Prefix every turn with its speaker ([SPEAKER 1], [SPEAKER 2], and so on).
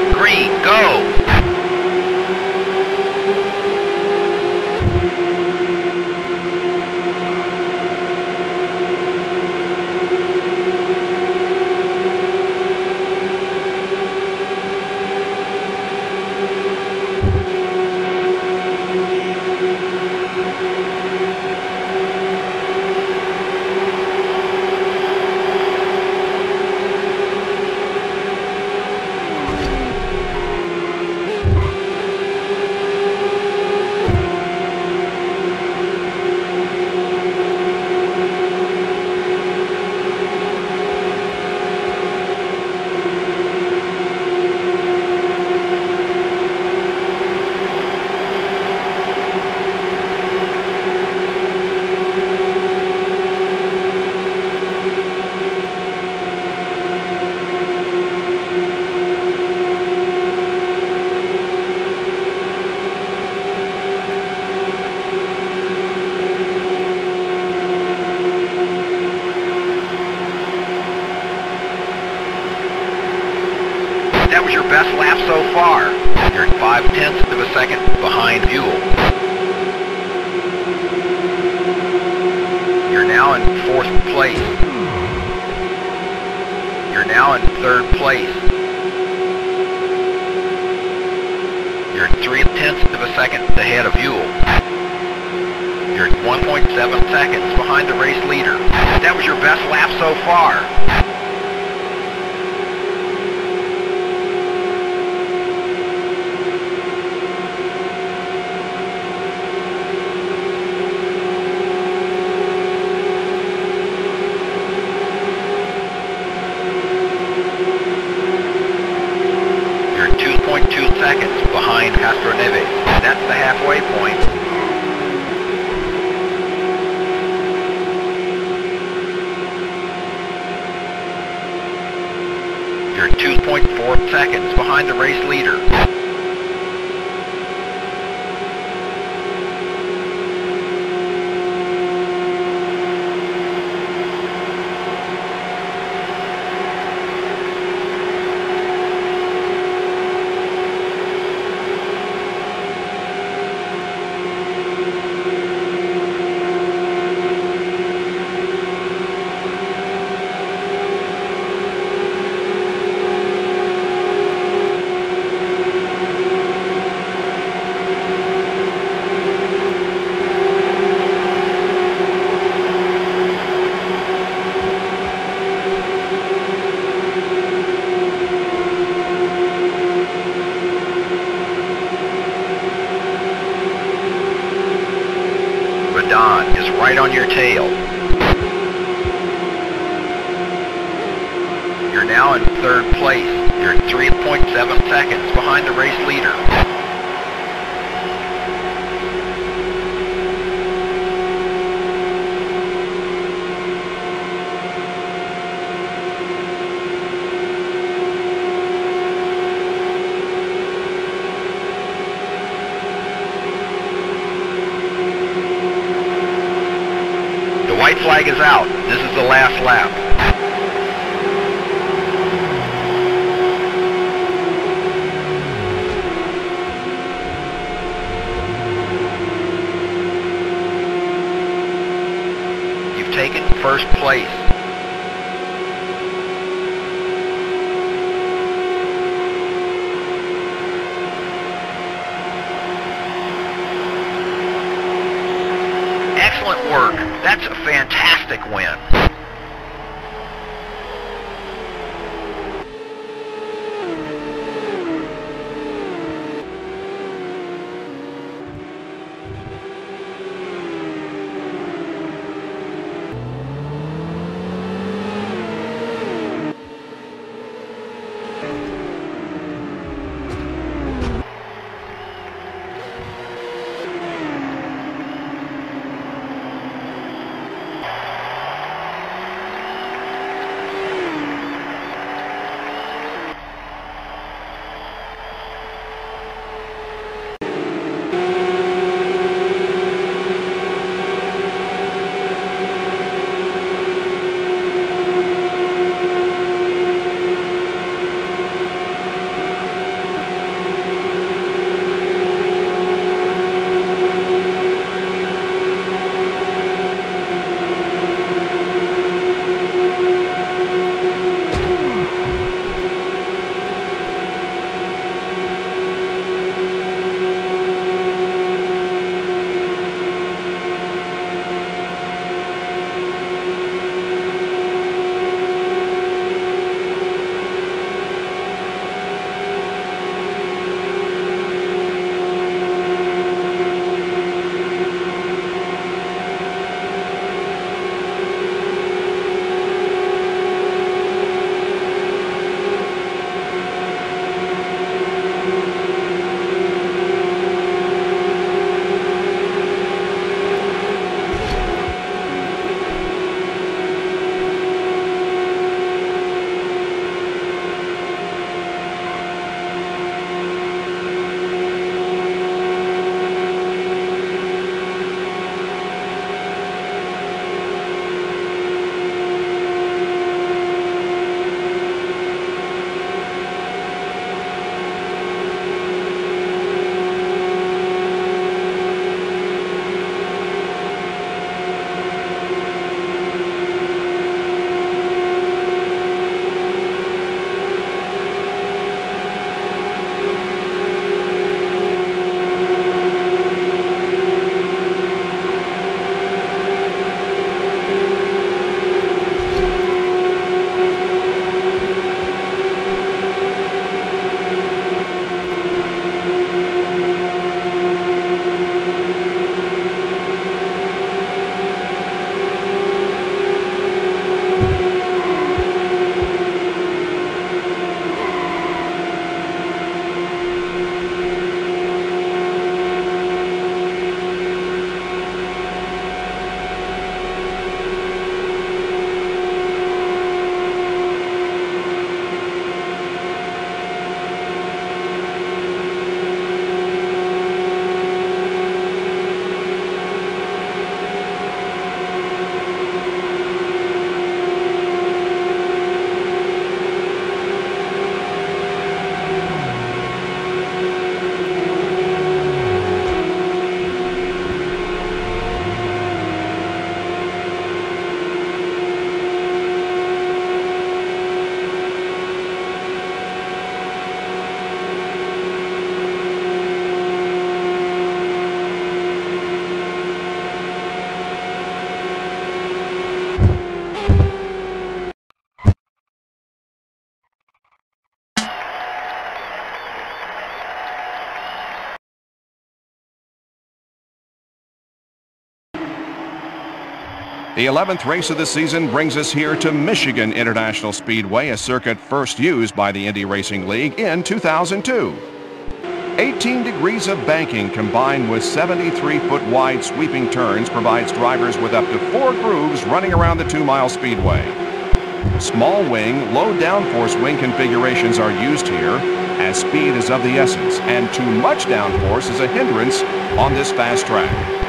[SPEAKER 1] Green, go! That was your best lap so far. You're 0.5 of a second behind Buell. You're now in 4th place. You're now in 3rd place. You're 0.3 of a second ahead of Buell. You're 1.7 seconds behind the race leader. That was your best lap so far. You're 2.2 seconds behind Castro Neves. That's the halfway point. You're 2.4 seconds behind the race leader. Don is right on your tail. You're now in 3rd place. You're 3.7 seconds behind the race leader. The white flag is out. This is the last lap. You've taken 1st place. Excellent work. That's a fantastic win.
[SPEAKER 2] The 11th race of the season brings us here to Michigan International Speedway, a circuit first used by the Indy Racing League in 2002. 18 degrees of banking combined with 73-foot wide sweeping turns provides drivers with up to 4 grooves running around the 2-mile speedway. Small wing, low downforce wing configurations are used here, as speed is of the essence, and too much downforce is a hindrance on this fast track.